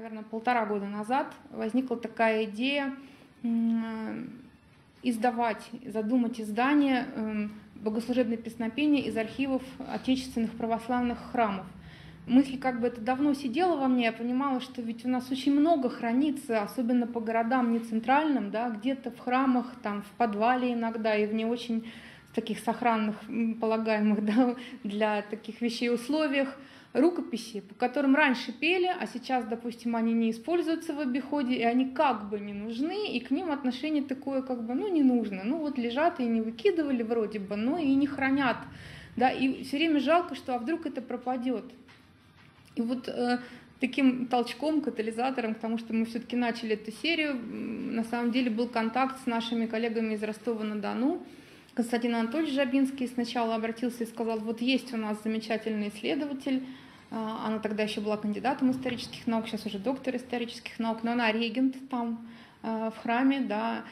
наверное, 1,5 года назад возникла такая идея задумать издание богослужебное песнопение из архивов отечественных православных храмов. Мысль как бы это давно сидела во мне, я понимала, что ведь у нас очень много хранится, особенно по городам не центральным, да, где-то в храмах, там, в подвале иногда и в не очень таких сохранных, полагаемых, да, для таких вещей условиях, рукописи, по которым раньше пели, а сейчас, допустим, они не используются в обиходе, и они как бы не нужны, и к ним отношение такое как бы, не нужно. Вот лежат и не выкидывали вроде бы, но и не хранят. Да, и все время жалко, что а вдруг это пропадет. И вот таким толчком, катализатором к тому, что мы все-таки начали эту серию, на самом деле был контакт с нашими коллегами из Ростова-на-Дону. Константин Анатольевич Жабинский сначала обратился и сказал, вот есть у нас замечательный исследователь, она тогда еще была кандидатом исторических наук, сейчас уже доктор исторических наук, но она регент там в храме, да,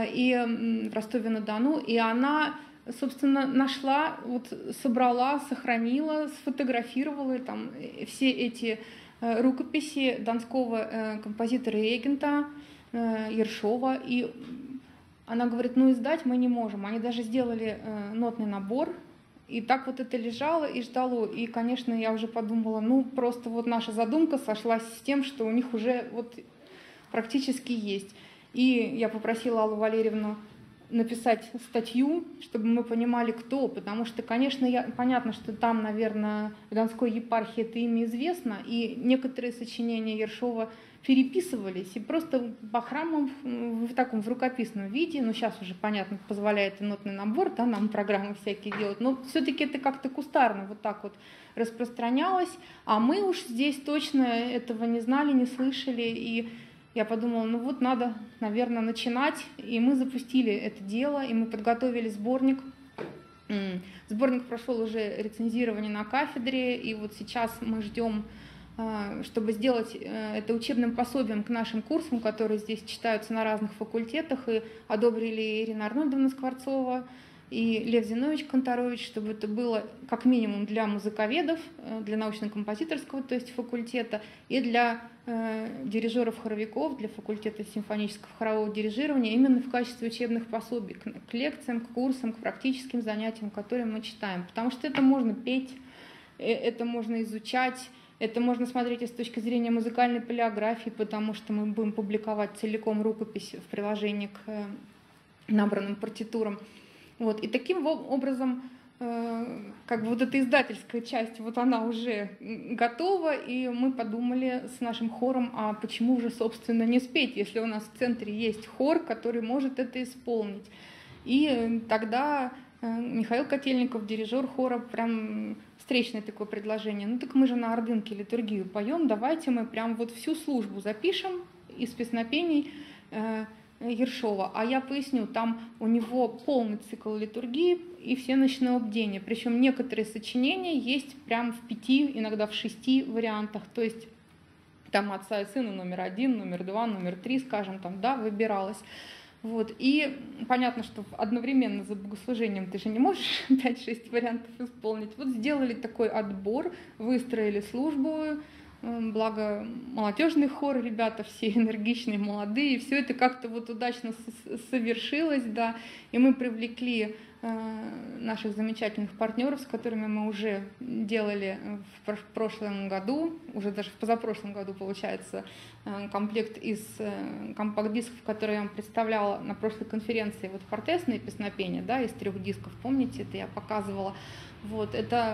и в Ростове-на-Дону, и она, собственно, нашла, собрала, сохранила, сфотографировала там все эти рукописи донского композитора-регента Ершова, и она говорит, издать мы не можем. Они даже сделали нотный набор, и так это лежало и ждало. И, конечно, я уже подумала, просто наша задумка сошлась с тем, что у них уже практически есть. И я попросила Аллу Валерьевну написать статью, чтобы мы понимали, кто, потому что, конечно, понятно, что там, наверное, в Донской епархии это имя известно, и некоторые сочинения Ершова переписывались, и просто по храмам в рукописном виде, сейчас уже, понятно, позволяет и нотный набор, да, нам программы всякие делать, но все-таки это как-то кустарно распространялось, а мы уж здесь точно этого не знали, не слышали, и я подумала, надо, наверное, начинать, и мы запустили это дело, и мы подготовили сборник. Сборник прошел уже рецензирование на кафедре, и сейчас мы ждем, чтобы сделать это учебным пособием к нашим курсам, которые здесь читаются на разных факультетах, и одобрили Ирина Арнольдовна Скворцова и Лев Зинович Конторович, чтобы это было как минимум для музыковедов, для научно-композиторского, то есть факультета, и для дирижеров-хоровиков, для факультета симфонического хорового дирижирования, именно в качестве учебных пособий к лекциям, к курсам, к практическим занятиям, которые мы читаем. Потому что это можно петь, это можно изучать, это можно смотреть и с точки зрения музыкальной палеографии, потому что мы будем публиковать целиком рукопись в приложении к набранным партитурам. И таким образом эта издательская часть, она уже готова, и мы подумали с нашим хором, а почему же, собственно, не спеть, если у нас в центре есть хор, который может это исполнить. И тогда Михаил Котельников, дирижер хора, прям встречное такое предложение. Так мы же на Ордынке литургию поем, давайте мы прям всю службу запишем из песнопений Ершова. А я поясню, там у него полный цикл литургии и все ночные бдения. Причем некоторые сочинения есть прям в 5, иногда в 6 вариантах. То есть там отца и сына номер 1, номер 2, номер 3, скажем, там, да, выбиралось. И понятно, что одновременно за богослужением ты же не можешь 5-6 вариантов исполнить. Сделали такой отбор, выстроили службу, благо молодежный хор, ребята все энергичные, молодые, все это как-то удачно совершилось, да, и мы привлекли наших замечательных партнеров, с которыми мы уже делали в прошлом году, уже даже в позапрошлом году, получается, комплект из компакт-дисков, которые я вам представляла на прошлой конференции, фортесные песнопения, да, из 3 дисков, помните, это я показывала, это,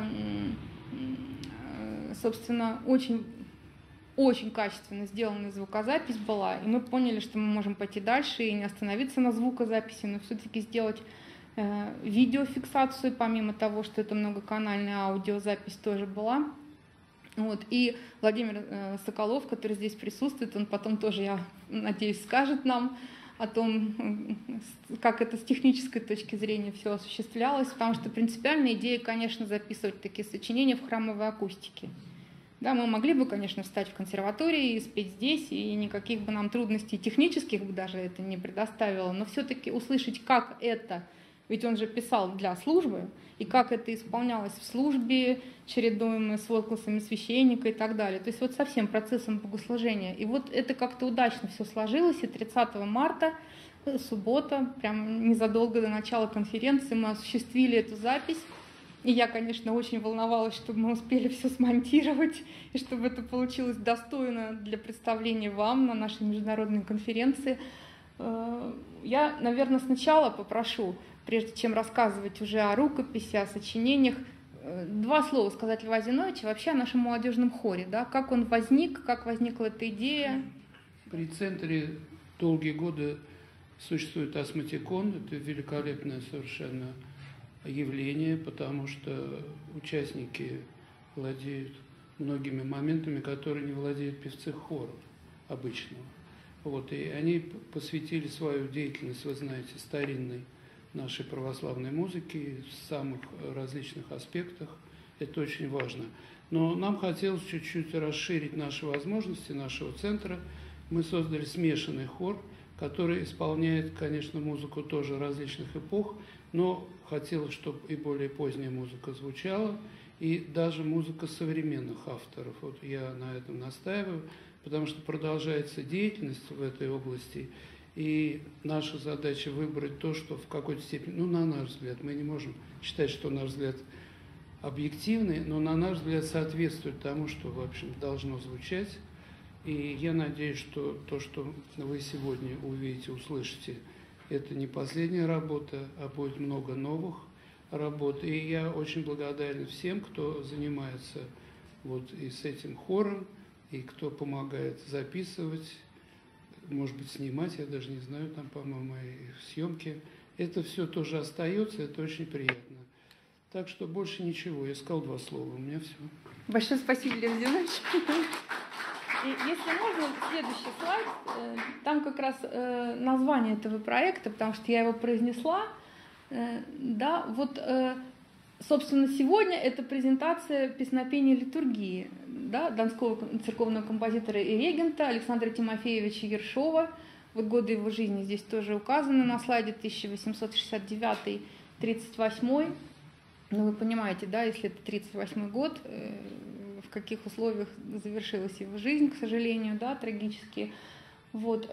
собственно, очень качественно сделанная звукозапись была, и мы поняли, что мы можем пойти дальше и не остановиться на звукозаписи, но все-таки сделать видеофиксацию, помимо того, что это многоканальная аудиозапись тоже была. И Владимир Соколов, который здесь присутствует, он потом тоже, я надеюсь, скажет нам о том, как это с технической точки зрения все осуществлялось, потому что принципиальная идея, конечно, записывать такие сочинения в храмовой акустике. Да, мы могли бы, конечно, встать в консерватории и спеть здесь, и никаких бы нам трудностей технических бы даже это не предоставило, но все-таки услышать, как это ведь он же писал для службы, и как это исполнялось в службе, чередуемое с возгласами священника и так далее. То есть вот со всем процессом богослужения. И вот это как-то удачно все сложилось, и 30 марта, суббота, прям незадолго до начала конференции мы осуществили эту запись. И я, конечно, очень волновалась, чтобы мы успели все смонтировать, и чтобы это получилось достойно для представления вам на нашей международной конференции. Я, наверное, сначала попрошу, прежде чем рассказывать уже о рукописи, о сочинениях, два слова сказать Льва Зиновича вообще о нашем молодежном хоре. Да? Как он возник, как возникла эта идея? При центре долгие годы существует астматикон. Это великолепное совершенно явление, потому что участники владеют многими моментами, которые не владеют певцы хора обычного. Вот, и они посвятили свою деятельность, вы знаете, старинной нашей православной музыке в самых различных аспектах. Это очень важно. Но нам хотелось чуть-чуть расширить наши возможности нашего центра. Мы создали смешанный хор, который исполняет, конечно, музыку тоже различных эпох, но хотелось, чтобы и более поздняя музыка звучала, и даже музыка современных авторов. Вот я на этом настаиваю, потому что продолжается деятельность в этой области, и наша задача выбрать то, что в какой-то степени, ну, на наш взгляд, мы не можем считать, что наш взгляд объективный, но на наш взгляд соответствует тому, что, в общем, должно звучать. И я надеюсь, что то, что вы сегодня увидите, услышите, это не последняя работа, а будет много новых работ. И я очень благодарен всем, кто занимается вот и с этим хором, и кто помогает записывать, может быть, снимать, я даже не знаю, там, по-моему, и съемки. Это все тоже остается, это очень приятно. Так что больше ничего. Я сказал два слова, у меня все. Большое спасибо, Лев Зинович. И если можно, следующий слайд, там как раз название этого проекта, потому что я его произнесла. Да, вот, собственно, сегодня это презентация песнопения литургии, да, донского церковного композитора и регента Александра Тимофеевича Ершова. Вот годы его жизни здесь тоже указаны на слайде, 1869-38. Ну, вы понимаете, да, если это 38 год, в каких условиях завершилась его жизнь, к сожалению, да, трагически. Вот.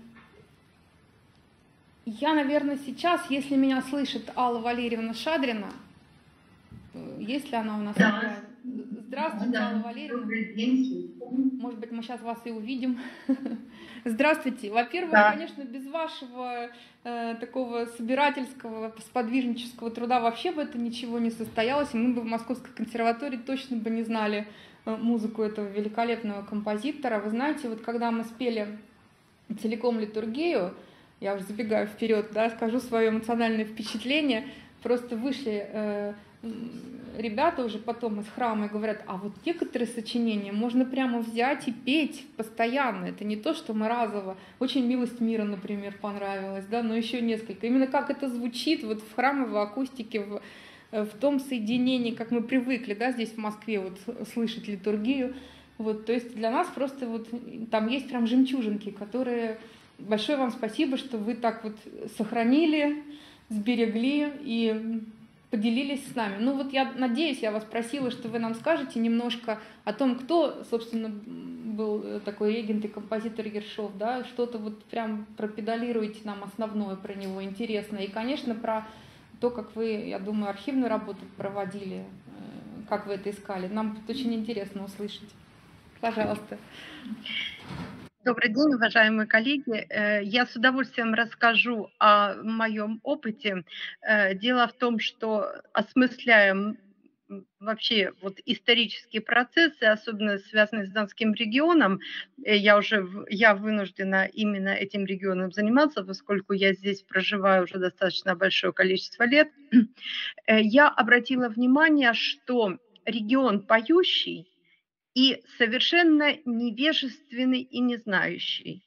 Я, наверное, сейчас, если меня слышит Алла Валерьевна Шадрина, есть ли она у нас? Да. Здравствуйте, Да. Алла Валерьевна. Добрый день. Может быть, мы сейчас вас и увидим. Здравствуйте. Во-первых, Да. конечно, без вашего такого собирательского, сподвижнического труда вообще бы это ничего не состоялось, и мы бы в Московской консерватории точно бы не знали музыку этого великолепного композитора. Вы знаете, вот когда мы спели целиком литургию, я уже забегаю вперед, да, скажу свое эмоциональное впечатление, просто вышли ребята уже потом из храма и говорят, а вот некоторые сочинения можно прямо взять и петь постоянно. Это не то, что мы разово. Очень «Милость мира», например, понравилась, да, но еще несколько. Именно как это звучит вот в храмовой акустике, в том соединении, как мы привыкли, да, здесь в Москве вот слышать литургию. Вот, то есть для нас просто вот там есть прям жемчужинки, которые... Большое вам спасибо, что вы так вот сохранили, сберегли и поделились с нами. Ну вот я надеюсь, я вас просила, что вы нам скажете немножко о том, кто, собственно, был такой регент и композитор Ершов, да, что-то вот прям пропедалируете нам основное про него интересное. И, конечно, про то, как вы, я думаю, архивную работу проводили, как вы это искали. Нам тут очень интересно услышать. Пожалуйста. Добрый день, уважаемые коллеги. Я с удовольствием расскажу о моем опыте. Дело в том, что осмысляем вообще вот исторические процессы, особенно связанные с Донским регионом. Я вынуждена именно этим регионом заниматься, поскольку я здесь проживаю уже достаточно большое количество лет. Я обратила внимание, что регион поющий и совершенно невежественный и не знающий.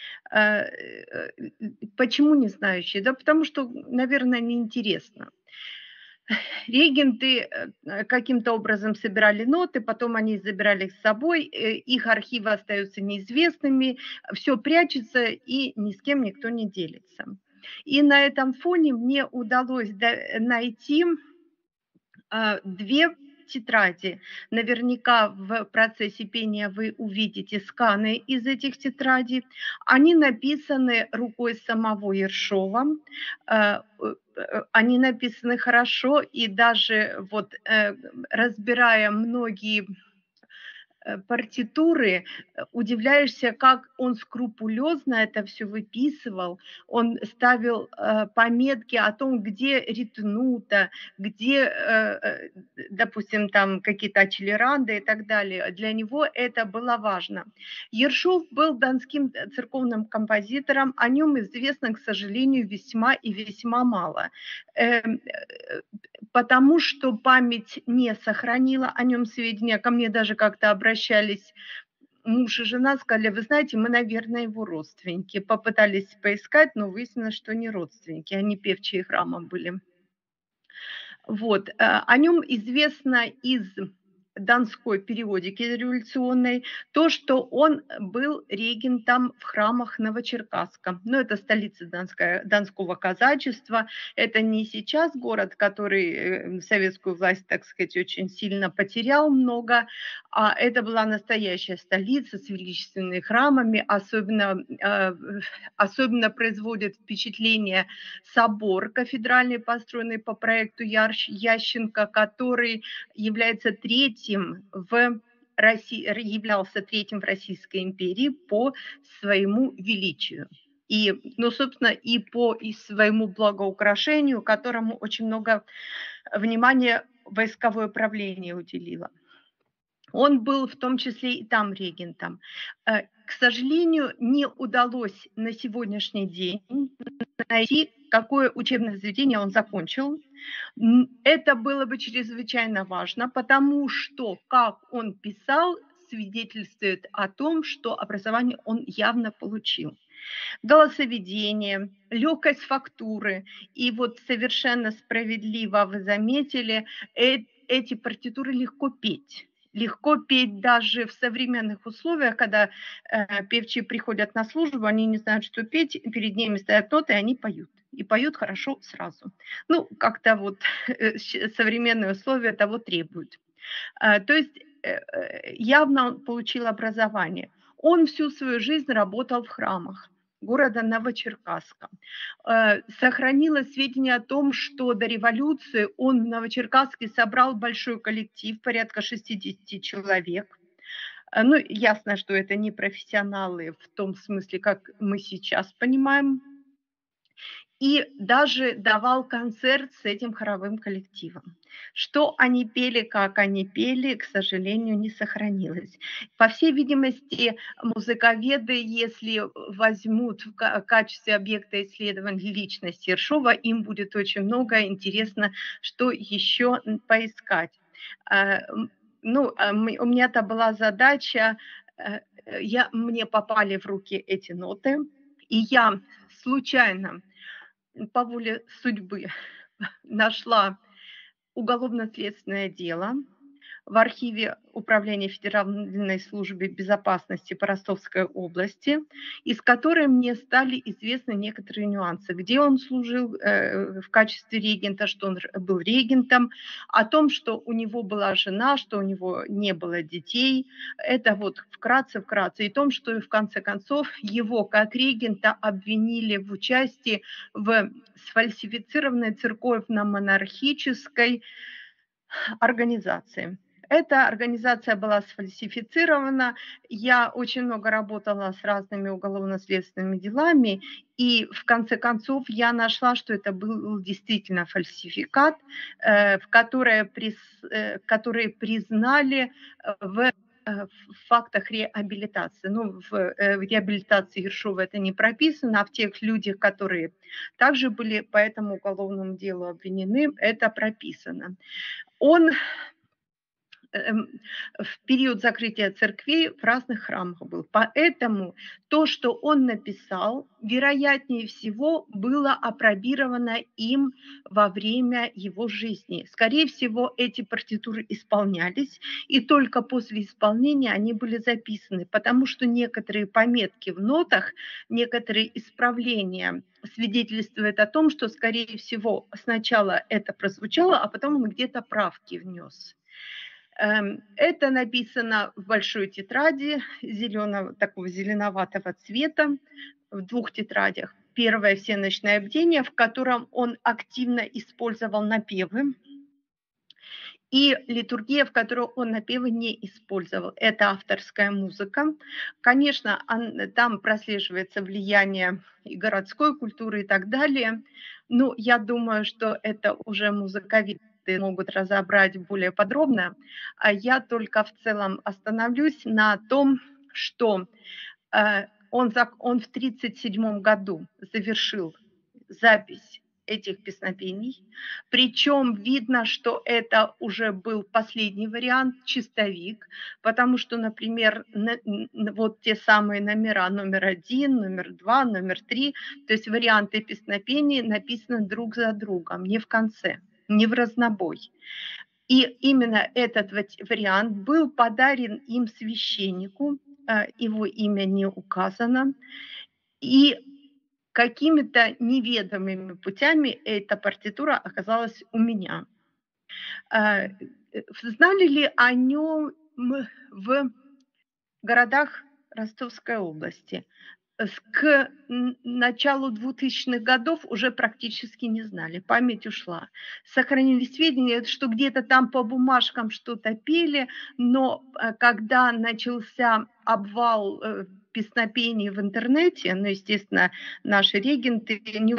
Почему не знающий? Да потому что, наверное, неинтересно. Регенты каким-то образом собирали ноты, потом они забирали их с собой, их архивы остаются неизвестными, все прячется и ни с кем никто не делится. И на этом фоне мне удалось найти две тетради. Наверняка в процессе пения вы увидите сканы из этих тетрадей. Они написаны рукой самого Ершова. Они написаны хорошо, и даже вот разбирая многие партитуры, удивляешься, как он скрупулезно это все выписывал. Он ставил пометки о том, где ритнуто, где, допустим, там какие-то акселеранды и так далее. Для него это было важно. Ершов был донским церковным композитором. О нем известно, к сожалению, весьма и весьма мало. Потому что память не сохранила о нем сведения. Ко мне даже как-то обращались муж и жена, сказали: вы знаете, мы, наверное, его родственники. Попытались поискать, но выяснилось, что не родственники, они певчие храма были. Вот. О нем известно из донской периодики революционной то, что он был регентом в храмах Новочеркасска. Но это столица донского казачества. Это не сейчас город, который советскую власть, так сказать, очень сильно потерял много, а это была настоящая столица с величественными храмами. Особенно производит впечатление собор кафедральный, построенный по проекту Ященко, который является являлся третьим в Российской империи по своему величию. И, ну, собственно, и по своему благоукрашению, которому очень много внимания войсковое правление уделило. Он был в том числе и там регентом. К сожалению, не удалось на сегодняшний день найти, какое учебное заведение он закончил. Это было бы чрезвычайно важно, потому что, как он писал, свидетельствует о том, что образование он явно получил. Голосоведение, легкость фактуры. И вот совершенно справедливо вы заметили, эти партитуры легко петь. Легко петь даже в современных условиях, когда певчие приходят на службу, они не знают, что петь, перед ними стоят ноты, и они поют. И поют хорошо сразу. Ну, как-то вот современные условия того требуют. То есть явно он получил образование. Он всю свою жизнь работал в храмах города Новочеркасска. Сохранилось сведения о том, что до революции он в Новочеркасске собрал большой коллектив, порядка 60 человек. Ну, ясно, что это не профессионалы в том смысле, как мы сейчас понимаем. И даже давал концерт с этим хоровым коллективом. Что они пели, как они пели, к сожалению, не сохранилось. По всей видимости, музыковеды, если возьмут в качестве объекта исследования личность Ершова, им будет очень много интересно, что еще поискать. Ну, у меня-то была задача, мне попали в руки эти ноты, и я случайно по воле судьбы нашла уголовно-следственное дело в архиве Управления Федеральной службы безопасности по Ростовской области, из которой мне стали известны некоторые нюансы, где он служил в качестве регента, что он был регентом, о том, что у него была жена, что у него не было детей. Это вот вкратце. И о том, что в конце концов его как регента обвинили в участии в сфальсифицированной церковно-монархической организации. Эта организация была сфальсифицирована. Я очень много работала с разными уголовно-следственными делами, и в конце концов я нашла, что это был действительно фальсификат, который признали в фактах реабилитации. Ну, в реабилитации Ершова это не прописано, а в тех людях, которые также были по этому уголовному делу обвинены, это прописано. Он в период закрытия церквей в разных храмах был. Поэтому то, что он написал, вероятнее всего, было апробировано им во время его жизни. Скорее всего, эти партитуры исполнялись, и только после исполнения они были записаны, потому что некоторые пометки в нотах, некоторые исправления свидетельствуют о том, что, скорее всего, сначала это прозвучало, а потом он где-то правки внес. Это написано в большой тетради такого зеленоватого цвета, в 2 тетрадях. Первое «Всеночное бдение», в котором он активно использовал напевы, и литургия, в которой он напевы не использовал. Это авторская музыка. Конечно, там прослеживается влияние и городской культуры и так далее, но я думаю, что это уже музыковеды могут разобрать более подробно, а я только в целом остановлюсь на том, что он в 1937 году завершил запись этих песнопений, причем видно, что это уже был последний вариант, чистовик, потому что, например, вот те самые номера, номер 1, номер 2, номер 3, то есть варианты песнопений написаны друг за другом, не в конце, не в разнобой. И именно этот вариант был подарен им священнику, его имя не указано, и какими-то неведомыми путями эта партитура оказалась у меня. Знали ли о нем в городах Ростовской области? К началу 2000-х годов уже практически не знали, память ушла. Сохранились сведения, что где-то там по бумажкам что-то пели, но когда начался обвал песнопений в интернете, ну, естественно, наши регенты не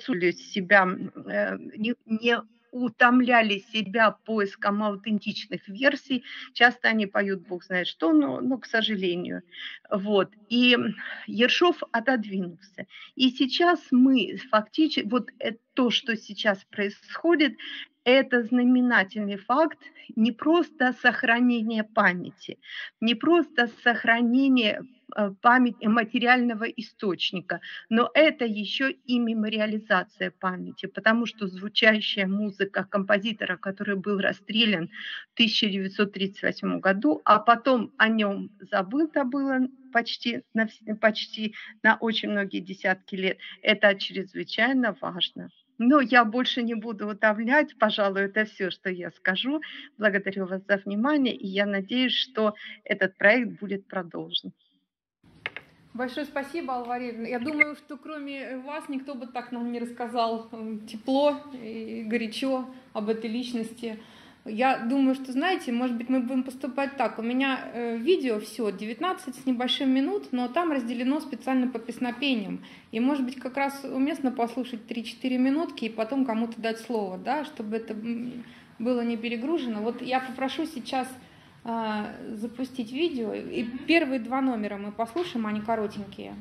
утомляли себя поиском аутентичных версий. Часто они поют бог знает что, но к сожалению. Вот. И Ершов отодвинулся. И сейчас мы фактически, вот то, что сейчас происходит, это знаменательный факт не просто сохранения памяти, не просто сохранения памяти материального источника, но это еще и мемориализация памяти, потому что звучащая музыка композитора, который был расстрелян в 1938 году, а потом о нем забыто было почти на очень многие десятки лет, это чрезвычайно важно. Но я больше не буду утомлять, пожалуй, это все, что я скажу. Благодарю вас за внимание, и я надеюсь, что этот проект будет продолжен. Большое спасибо, Алла Валерьевна. Я думаю, что кроме вас никто бы так нам не рассказал тепло и горячо об этой личности. Я думаю, что, знаете, может быть, мы будем поступать так. У меня видео все 19 с небольшим минут, но там разделено специально по песнопениям. И, может быть, как раз уместно послушать 3-4 минутки и потом кому-то дать слово, да, чтобы это было не перегружено. Вот я попрошу сейчас запустить видео, и первые 2 номера мы послушаем, они коротенькие.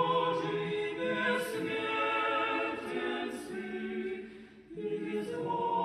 Is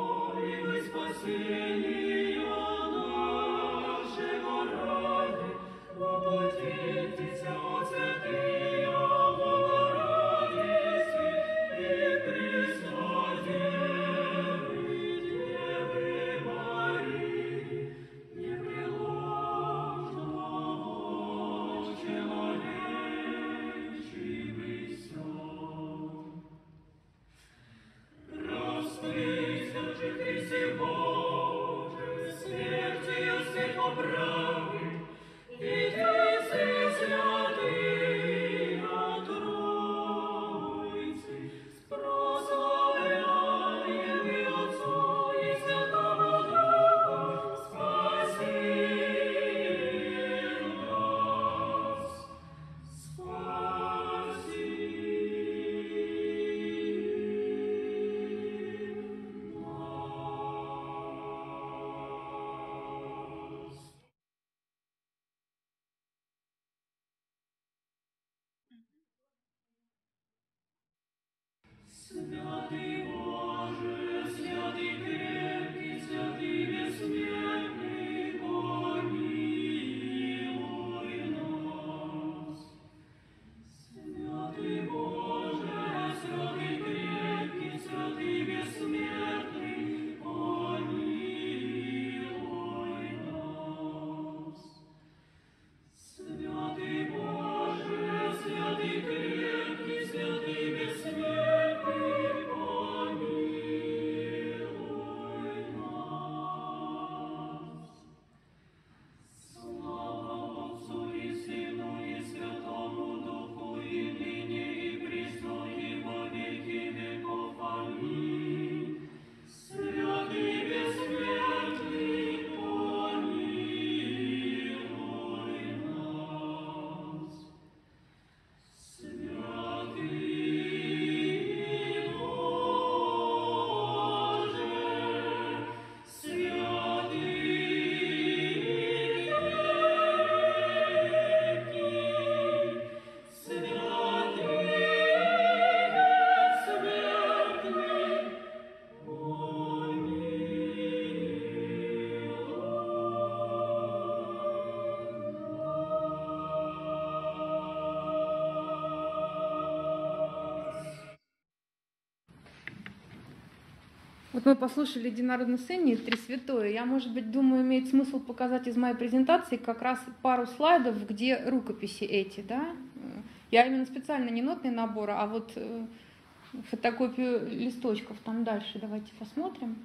Вот мы послушали «Единородный сын» и «Три святое». Я, может быть, думаю, имеет смысл показать из моей презентации как раз пару слайдов, где рукописи эти, да? Я именно специально не нотный набор, а вот фотокопию листочков там дальше. Давайте посмотрим.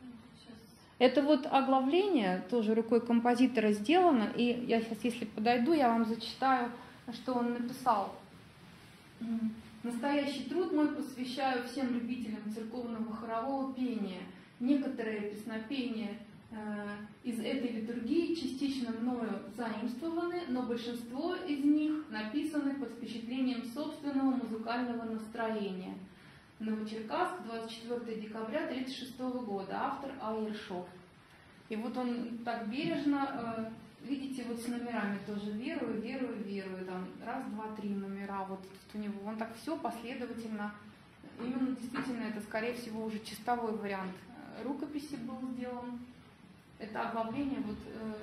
Это вот оглавление, тоже рукой композитора сделано, и я сейчас, если подойду, я вам зачитаю, что он написал. «Настоящий труд мой посвящаю всем любителям церковного хорового пения. Некоторые песнопения из этой литургии частично мною заимствованы, но большинство из них написаны под впечатлением собственного музыкального настроения. Новочеркасск, 24 декабря 1936 года. Автор А. Ершов». И вот он так бережно, видите, вот с номерами тоже верую, верую, верую. Там раз, два, три номера. Вот у него он так все последовательно. Именно действительно это, скорее всего, уже чистовой вариант рукописи был сделан. Это оглавление. Вот,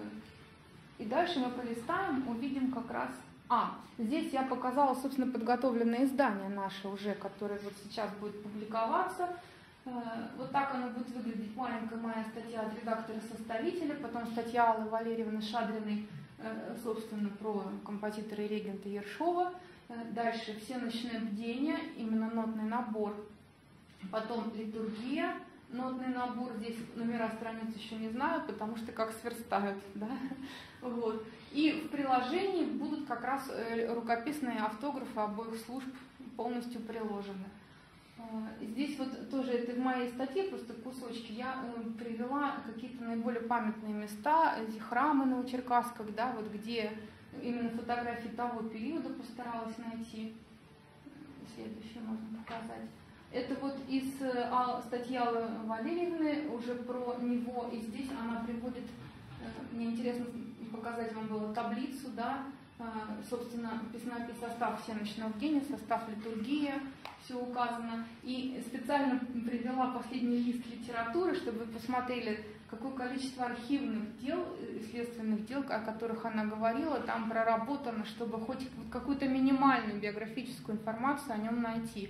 и дальше мы пролистаем, увидим как раз... здесь я показала, собственно, подготовленное издание наше уже, которое вот сейчас будет публиковаться. Вот так оно будет выглядеть. Маленькая моя статья от редактора-составителя, потом статья Аллы Валерьевны Шадриной, собственно, про композитора и регента Ершова. Дальше «Все ночные бдения», именно нотный набор. Потом «Литургия», нотный набор. Здесь номера страниц еще не знаю, потому что как сверстают, да? Вот. И в приложении будут как раз рукописные автографы обоих служб полностью приложены. Здесь вот тоже это в моей статье, просто кусочки, я привела какие-то наиболее памятные места, эти храмы Новочеркасских, да, вот где именно фотографии того периода постаралась найти. Следующее можно показать. Это вот из статьи Аллы Валерьевны уже про него, и здесь она приводит, мне интересно показать вам было таблицу, да, собственно, песнопись, состав всеночного бдения, состав литургия, все указано. И специально привела последний лист литературы, чтобы вы посмотрели, какое количество архивных дел, следственных дел, о которых она говорила, там проработано, чтобы хоть какую-то минимальную биографическую информацию о нем найти.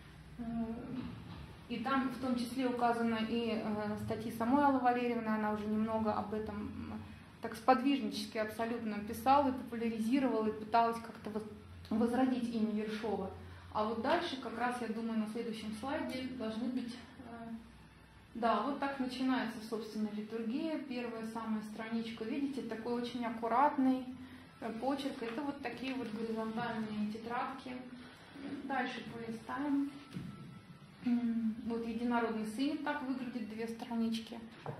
И там в том числе указаны и статьи самой Аллы Валерьевны, она уже немного об этом так сподвижнически абсолютно писала и популяризировала, и пыталась как-то возродить имя Ершова. А вот дальше, как раз, я думаю, на следующем слайде должны быть... Да, вот так начинается, собственно, литургия. Первая самая страничка, видите, такой очень аккуратный почерк. Это вот такие вот горизонтальные тетрадки. Дальше полистаем. Вот «Единородный сын» так выглядит, 2 странички.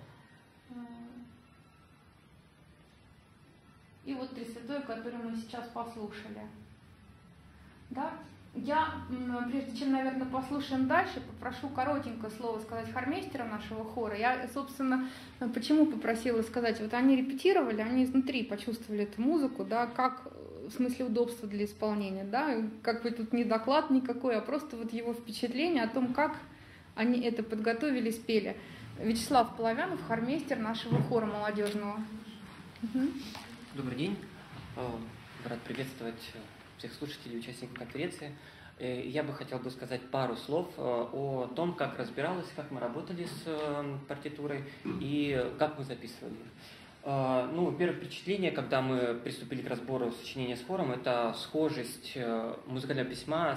И вот «Три святое», которое мы сейчас послушали. Да? Я, прежде чем, наверное, послушаем дальше, попрошу коротенькое слово сказать хормейстерам нашего хора. Я, собственно, почему попросила сказать, вот они репетировали, они изнутри почувствовали эту музыку, да, как, в смысле удобства для исполнения, да, как бы тут не доклад никакой, а просто вот его впечатление о том, как они это подготовили, спели. Вячеслав Половянов, хормейстер нашего хора молодежного. Добрый день. Рад приветствовать всех слушателей и участников конференции. Я бы хотел сказать пару слов о том, как разбиралось, как мы работали с партитурой и как мы записывали их. Ну, первое впечатление, когда мы приступили к разбору сочинения с хором, это схожесть музыкального письма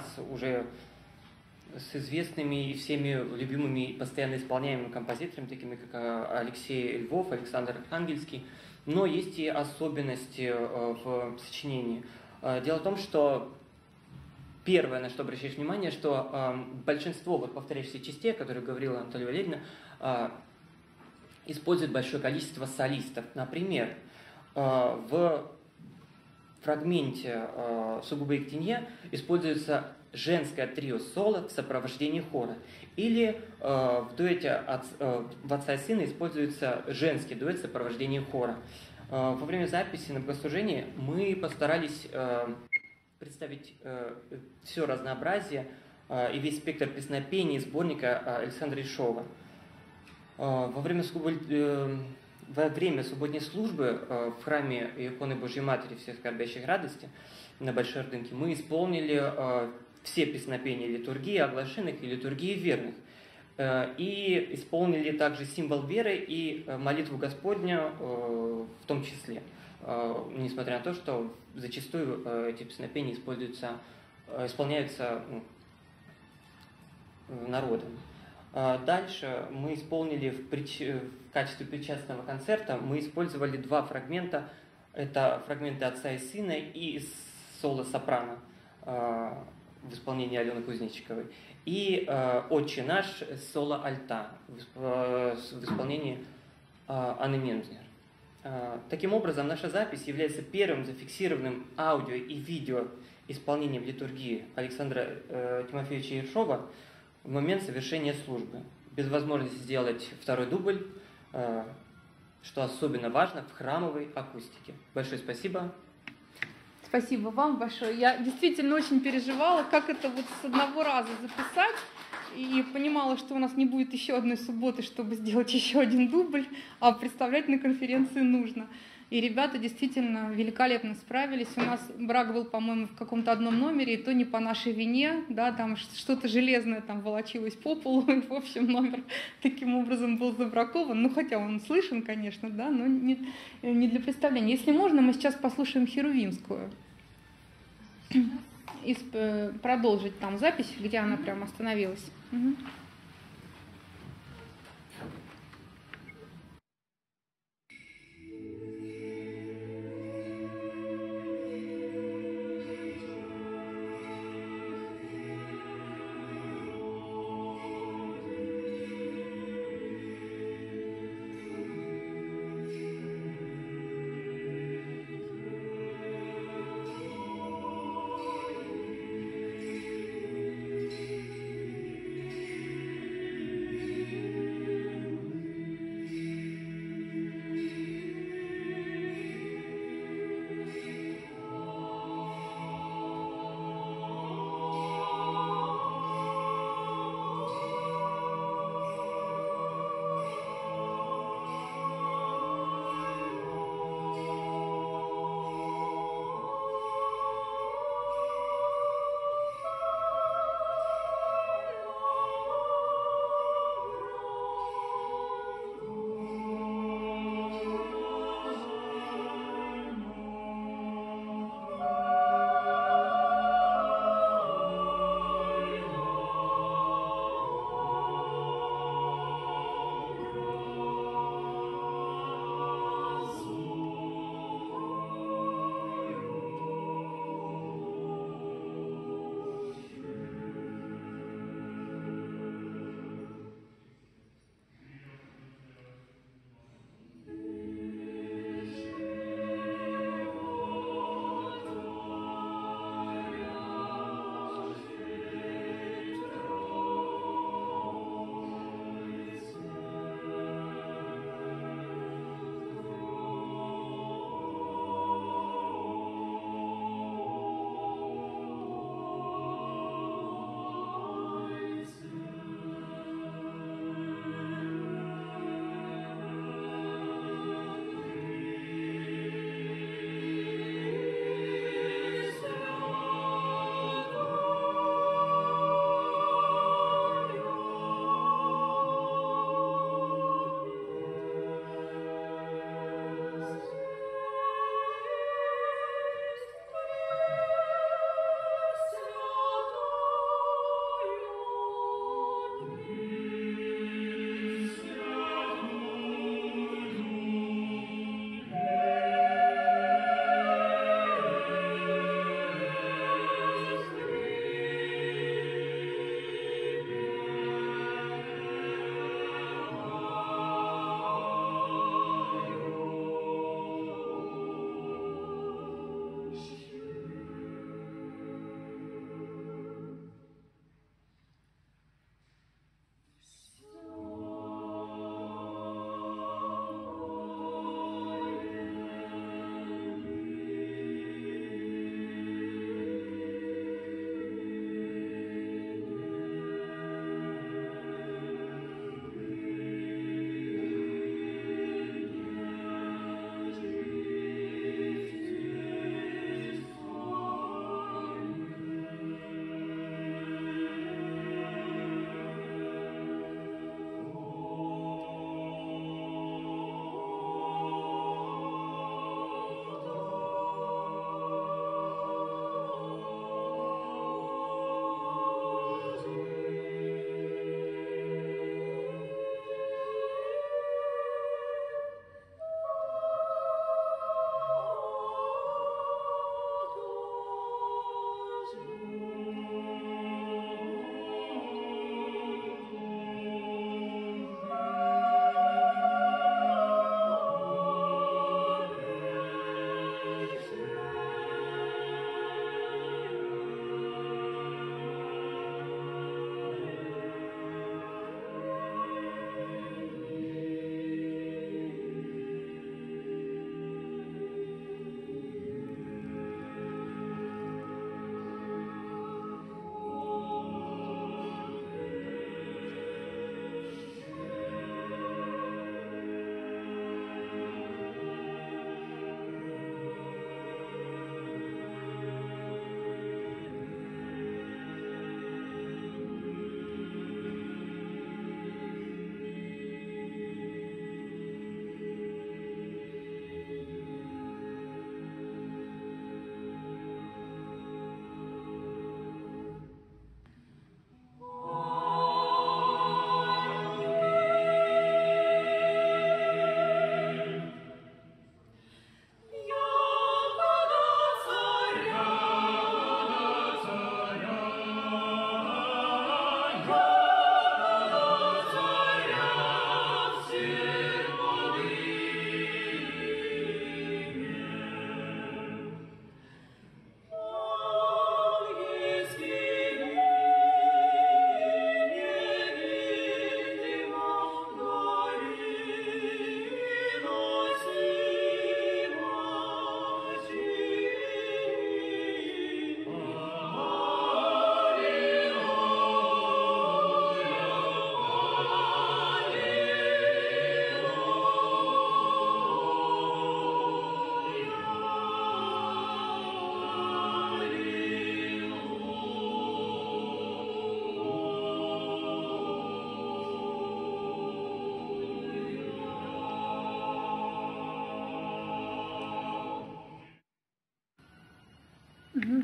с известными и всеми любимыми и постоянно исполняемыми композиторами, такими как Алексей Львов, Александр Ангельский. Но есть и особенности в сочинении. Дело в том, что первое, на что обращаешь внимание, что большинство повторяющихся частей, о которых говорила Анатолия Валерьевна, использует большое количество солистов. Например, в фрагменте «Сугубо Ектенье» используется женское трио соло в сопровождении хора. Или в дуэте в «Отца и сына» используется женский дуэт в сопровождении хора. Во время записи на богослужении мы постарались представить все разнообразие и весь спектр песнопений сборника Александра Ершова. Во время субботней службы в храме иконы Божьей Матери всех скорбящих радости на Большой Ордынке мы исполнили все песнопения литургии оглашенных и литургии верных. и исполнили также символ веры и молитву Господню в том числе, несмотря на то, что зачастую эти песнопения исполняются народом. Дальше мы исполнили в качестве причастного концерта, мы использовали два фрагмента. Это фрагменты «Отца и сына» и соло-сопрано в исполнении Алены Кузнечиковой. И «Отче наш» соло-альта в исполнении Анны Мензер. Таким образом, наша запись является первым зафиксированным аудио и видео исполнением литургии Александра Тимофеевича Ершова в момент совершения службы, без возможности сделать второй дубль, что особенно важно в храмовой акустике. Большое спасибо. Спасибо вам большое. Я действительно очень переживала, как это вот с одного раза записать, и понимала, что у нас не будет еще одной субботы, чтобы сделать еще один дубль, а представлять на конференции нужно. И ребята действительно великолепно справились. У нас брак был, по-моему, в каком-то одном номере, и то не по нашей вине, да, там что-то железное там волочилось по полу, и, в общем, номер таким образом был забракован. Ну, хотя он слышен, конечно, да, но не для представления. Если можно, мы сейчас послушаем Херувимскую. И продолжить там запись, где она прям остановилась. Угу.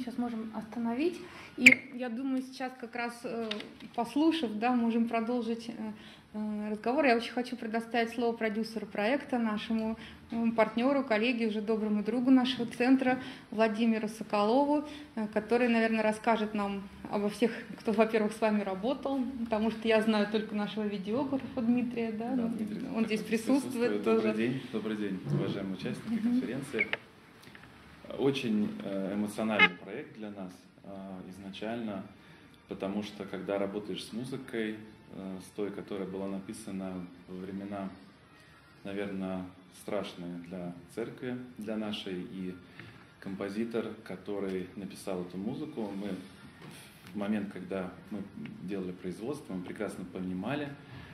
сейчас можем остановить. И я думаю, сейчас как раз послушав, да, можем продолжить разговор. Я очень хочу предоставить слово продюсеру проекта, нашему партнеру, коллеге, уже доброму другу нашего центра Владимиру Соколову, который, наверное, расскажет нам обо всех, кто, во-первых, с вами работал, потому что я знаю только нашего видеографа Дмитрия, да, Да, Дмитрий, он здесь присутствует тоже. Добрый день, уважаемые участники конференции. Очень эмоциональный проект для нас изначально, потому что когда работаешь с музыкой, с той, которая была написана во времена, наверное, страшные для церкви, для нашей, и композитор, который написал эту музыку, мы в момент, когда мы делали производство, мы прекрасно понимали,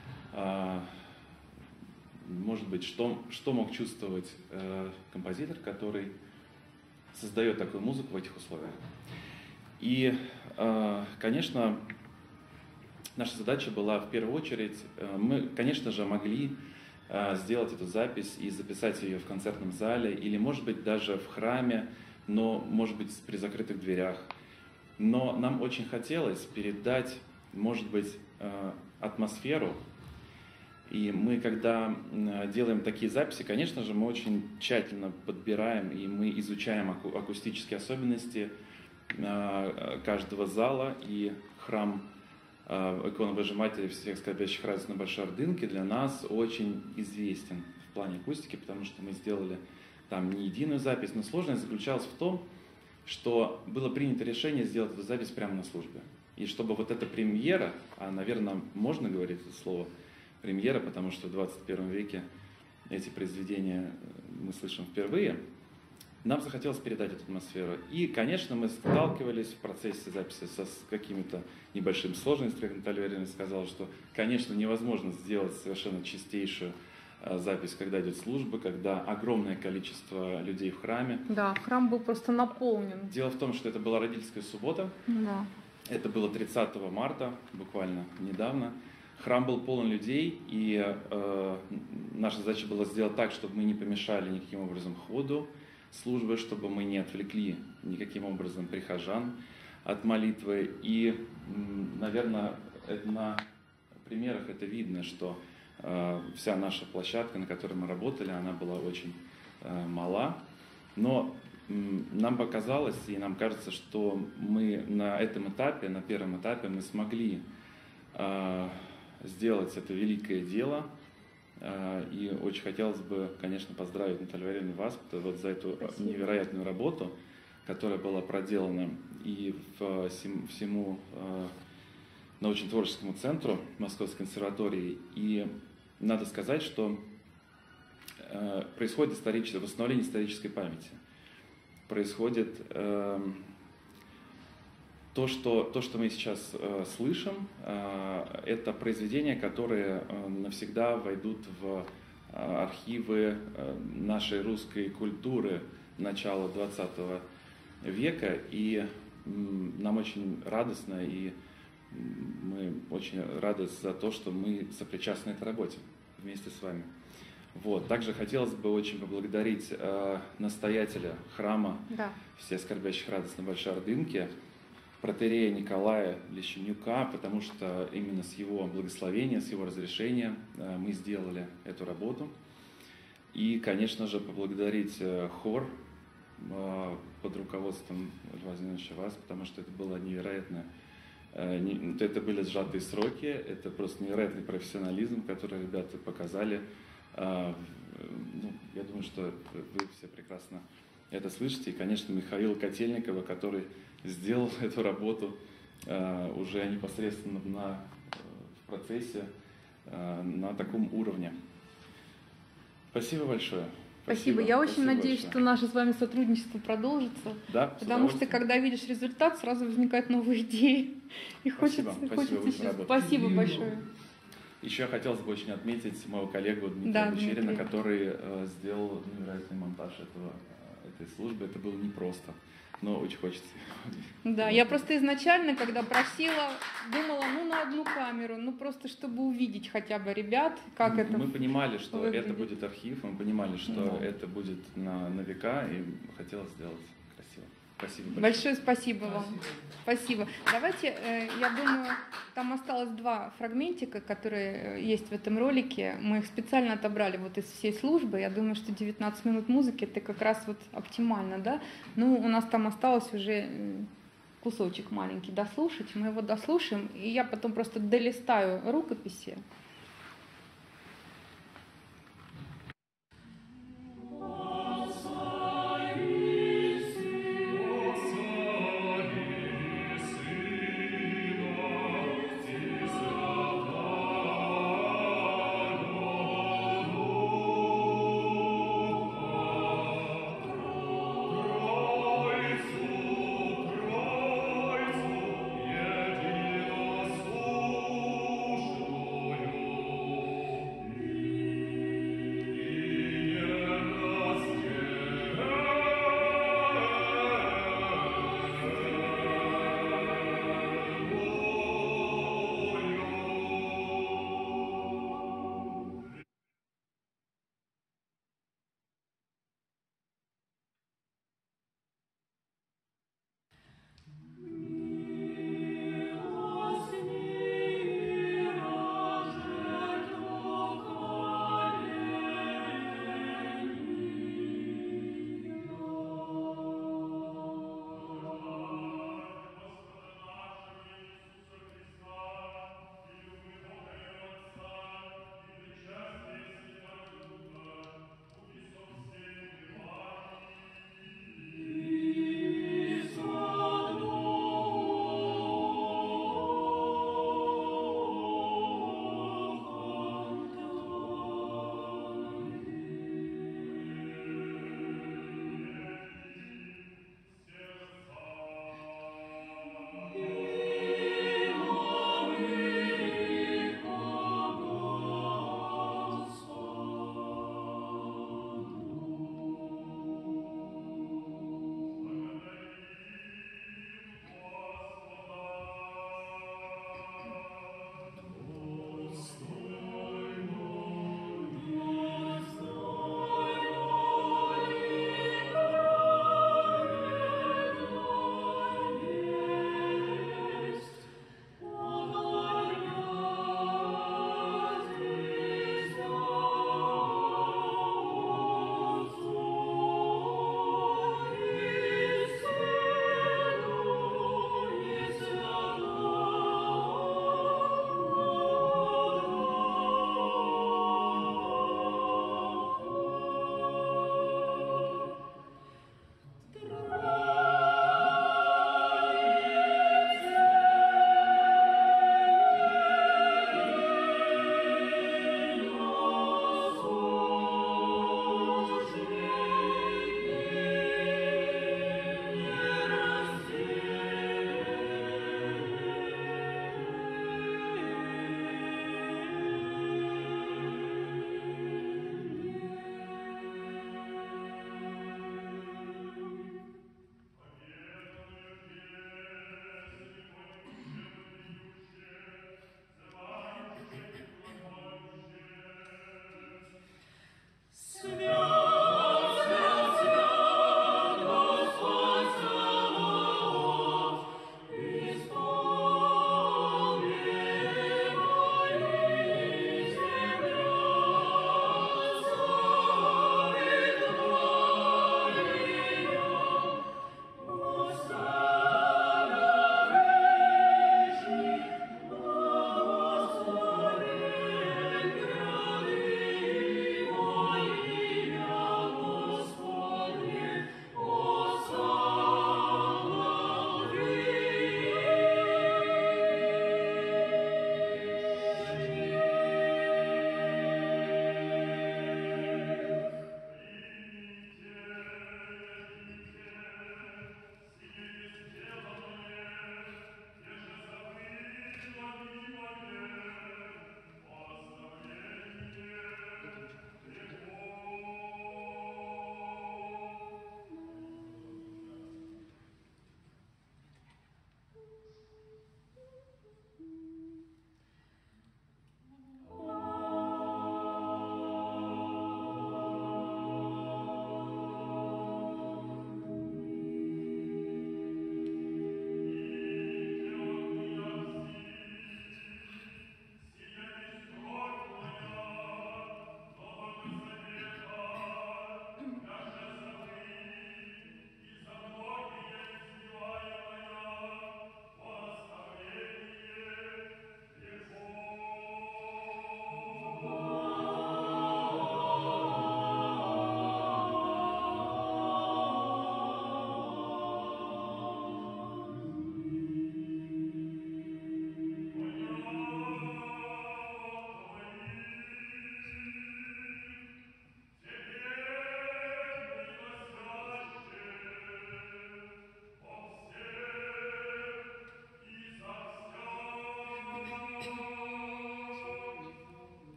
может быть, что мог чувствовать композитор, который создает такую музыку в этих условиях. И, конечно, наша задача была в первую очередь, мы, конечно же, могли сделать эту запись и записать ее в концертном зале, или, может быть, даже в храме, но, может быть, при закрытых дверях. Но нам очень хотелось передать, может быть, атмосферу. И мы, когда делаем такие записи, конечно же, мы очень тщательно подбираем и мы изучаем акустические особенности каждого зала. И храм Иконы Божьей Матери всех скорбящих радость на Большой Ордынке для нас очень известен в плане акустики, потому что мы сделали там не единую запись, но сложность заключалась в том, что было принято решение сделать эту запись прямо на службе. И чтобы вот эта премьера, а, наверное, можно говорить это слово премьера, потому что в 21 веке эти произведения мы слышим впервые, нам захотелось передать эту атмосферу. И, конечно, мы сталкивались в процессе записи с какими-то небольшими сложностями. Наталья Валерьевна сказала, что, конечно, невозможно сделать совершенно чистейшую запись, когда идет служба, когда огромное количество людей в храме. Да, храм был просто наполнен. Дело в том, что это была родительская суббота. Да. Это было 30 марта, буквально недавно. Храм был полон людей, и наша задача была сделать так, чтобы мы не помешали никаким образом ходу службы, чтобы мы не отвлекли никаким образом прихожан от молитвы. И, наверное, на примерах это видно, что вся наша площадка, на которой мы работали, она была очень мала. Но нам показалось, и нам кажется, что мы на этом этапе, на первом этапе, мы смогли сделать это великое дело. И очень хотелось бы, конечно, поздравить Наталью Валерьевну вас вот за эту невероятную работу, которая была проделана и всему научно-творческому центру Московской консерватории. И надо сказать, что происходит восстановление исторической памяти. Происходит то, что мы сейчас слышим, это произведения, которые навсегда войдут в архивы нашей русской культуры начала 20 века. И нам очень радостно, и мы очень рады за то, что мы сопричастны этой работе вместе с вами. Вот. Также хотелось бы очень поблагодарить настоятеля храма всех скорбящих радость на Большой Ордынке, протоиерея Николая Лещенюка, потому что именно с его благословения, с его разрешения мы сделали эту работу. И, конечно же, поблагодарить хор под руководством Льва Владимировича вас, потому что это было невероятно. Это были сжатые сроки, это просто невероятный профессионализм, который ребята показали. Я думаю, что вы все прекрасно это слышите. И, конечно, Михаила Котельникова, который сделал эту работу уже непосредственно в процессе на таком уровне. Спасибо большое. Спасибо. Я очень надеюсь, что наше с вами сотрудничество продолжится. Да, потому что, когда видишь результат, сразу возникают новые идеи. И хочется еще. Спасибо большое. Еще хотелось бы очень отметить моего коллегу Дмитрия Бучерина, который сделал невероятный монтаж этой службы. Это было непросто, но очень хочется. Да, я просто изначально, когда просила, думала, на одну камеру, просто чтобы увидеть хотя бы ребят, как это Мы понимали, что выглядит. Это будет архив, мы понимали, что это будет на века, и хотелось сделать красиво. Спасибо большое. Большое спасибо вам. Спасибо. Давайте, я думаю, там осталось 2 фрагментика, которые есть в этом ролике. Мы их специально отобрали вот из всей службы. Я думаю, что 19 минут музыки это как раз вот оптимально, да? Ну, у нас там осталось уже кусочек маленький дослушать. Мы его дослушаем, и я потом просто долистаю рукописи.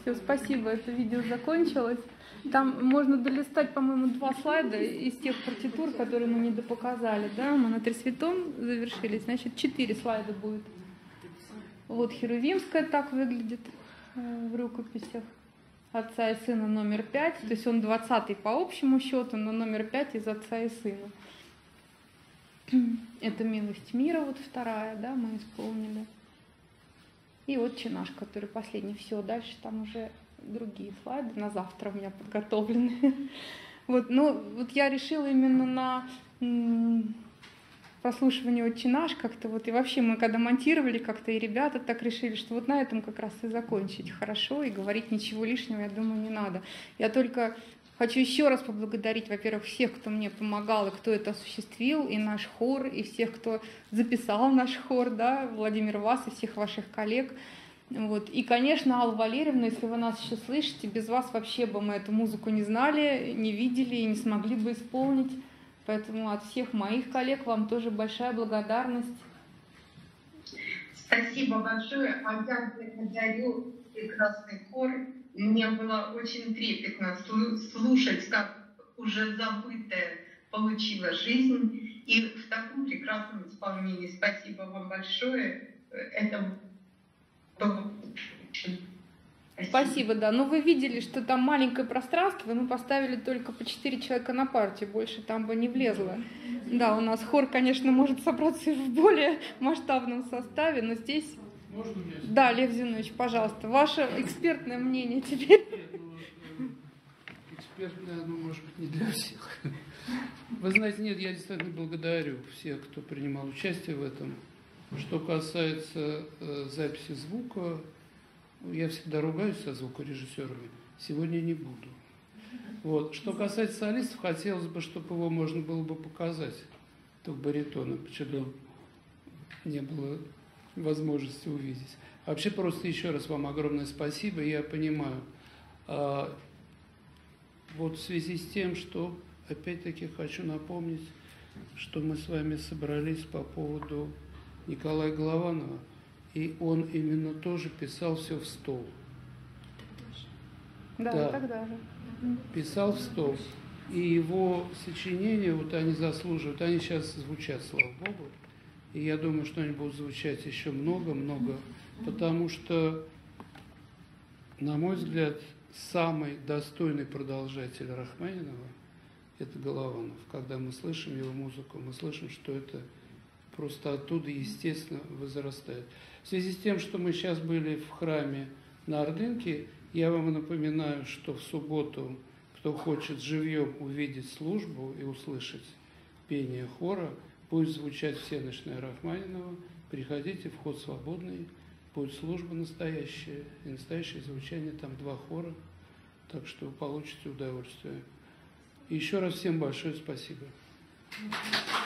Все, спасибо, это видео закончилось. Там можно долистать, по-моему, 2 слайда из тех партитур, которые мы недопоказали. Да? Мы на Тресвятом завершились, значит, 4 слайда будет. Вот Херувимская так выглядит в рукописях. Отца и сына номер 5, то есть он 20-й по общему счету, но номер 5 из отца и сына. Это «Милость мира», вот вторая, да, мы исполнили. И «Отче наш», который последний. Все, дальше там уже другие слайды, на завтра у меня подготовлены. Вот, ну, вот я решила именно на прослушивание «Отче наш» как-то вот, и вообще мы когда монтировали как-то, и ребята так решили, что вот на этом как раз и закончить хорошо, и говорить ничего лишнего, я думаю, не надо. Я только хочу еще раз поблагодарить, во-первых, всех, кто мне помогал и кто это осуществил, и наш хор, и всех, кто записал наш хор, да, Владимир вас и всех ваших коллег. Вот. И, конечно, Алла Валерьевна, если вы нас еще слышите, без вас вообще бы мы эту музыку не знали, не видели и не смогли бы исполнить. Поэтому от всех моих коллег вам тоже большая благодарность. Спасибо большое. А я благодарю прекрасный хор. Мне было очень трепетно слушать, как уже забытая получила жизнь. И в таком прекрасном исполнении. Спасибо вам большое. Это было очень... Спасибо, да. Но вы видели, что там маленькое пространство, и мы поставили только по 4 человека на партию, больше там бы не влезло. Да, у нас хор, конечно, может собраться и в более масштабном составе, но здесь... Можно мне? Да, Лев Зинович, пожалуйста, ваше экспертное мнение теперь. Экспертное, оно может быть не для всех. Вы знаете, нет, я действительно благодарю всех, кто принимал участие в этом. Что касается записи звука, я всегда ругаюсь со звукорежиссерами, сегодня не буду. Вот. Что касается солистов, хотелось бы, чтобы его можно было бы показать, только баритона, почему не было возможности увидеть. Вообще просто еще раз вам огромное спасибо, я понимаю. Вот в связи с тем, что опять-таки хочу напомнить, что мы с вами собрались по поводу Николая Голованова, и он именно тоже писал все в стол. Да, Да. тогда же. Писал в стол. И его сочинения, вот они заслуживают, они сейчас звучат, слава Богу. И я думаю, что они будут звучать еще много-много, потому что, на мой взгляд, самый достойный продолжатель Рахманинова – это Голованов. Когда мы слышим его музыку, мы слышим, что это просто оттуда, естественно, возрастает. В связи с тем, что мы сейчас были в храме на Ордынке, я вам напоминаю, что в субботу, кто хочет живьем увидеть службу и услышать пение хора, будет звучать всеночная Рахманинова. Приходите, вход свободный, будет служба настоящая, и настоящее звучание, там 2 хора, так что вы получите удовольствие. И еще раз всем большое спасибо.